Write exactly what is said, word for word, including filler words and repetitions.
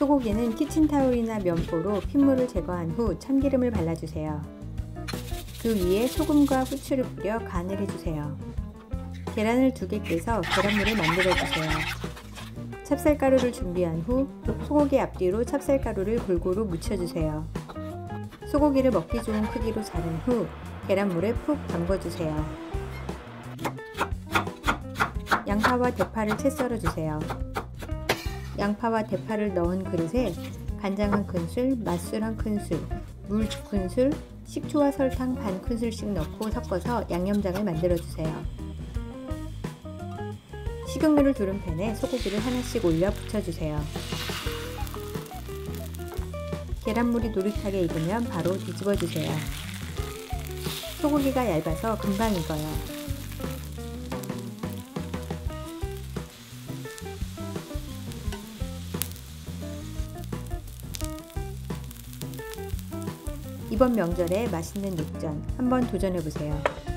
소고기는 키친타올이나 면보로 핏물을 제거한 후 참기름을 발라주세요. 그 위에 소금과 후추를 뿌려 간을 해주세요. 계란을 두 개 깨서 계란물을 만들어주세요. 찹쌀가루를 준비한 후 소고기 앞뒤로 찹쌀가루를 골고루 묻혀주세요. 소고기를 먹기 좋은 크기로 자른 후 계란물에 푹 담궈주세요. 양파와 대파를 채 썰어주세요. 양파와 대파를 넣은 그릇에 간장 한 큰술, 맛술 한 큰술, 물 두 큰술, 식초와 설탕 반 큰술씩 넣고 섞어서 양념장을 만들어주세요. 식용유를 두른 팬에 소고기를 하나씩 올려 부쳐주세요. 계란물이 노릇하게 익으면 바로 뒤집어주세요. 소고기가 얇아서 금방 익어요. 이번 명절에 맛있는 육전 한번 도전해보세요.